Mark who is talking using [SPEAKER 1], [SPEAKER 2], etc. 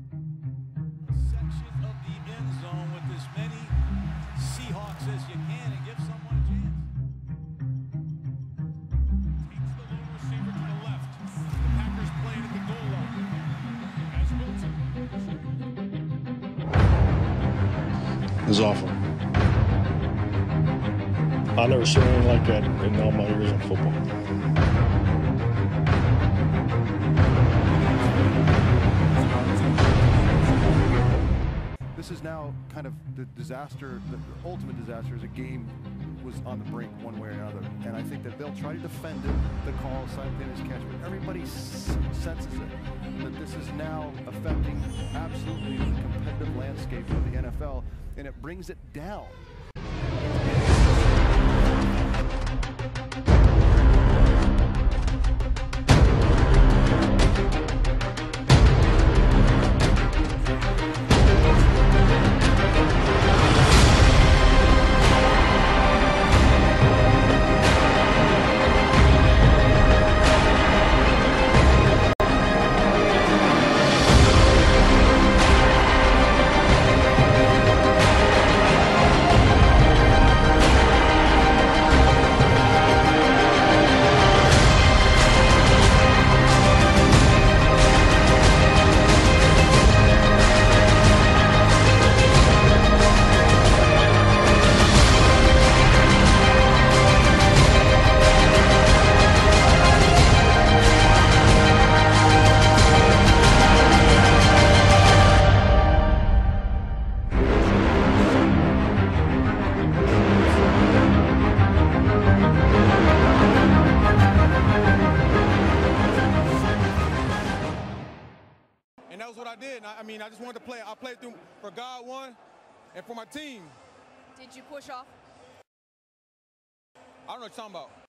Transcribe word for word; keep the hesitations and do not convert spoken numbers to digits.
[SPEAKER 1] Section of the end zone with as many Seahawks as you can and give someone a chance.
[SPEAKER 2] Takes the lone receiver to the left. The Packers playing at the goal line. As Wilson.
[SPEAKER 3] It was awful. I've never seen anything like that in all my years in football.
[SPEAKER 4] This is now kind of the disaster, the ultimate disaster, as a game was on the brink one way or another. And I think that they'll try to defend it, the call, simultaneous catch, but everybody s senses it, that this is now affecting absolutely the competitive landscape of the N F L, and it brings it down.
[SPEAKER 2] And that was what I did. I, I mean, I just wanted to play. I played through for God one and for my team.
[SPEAKER 5] Did you push off?
[SPEAKER 2] I don't know what you're talking about.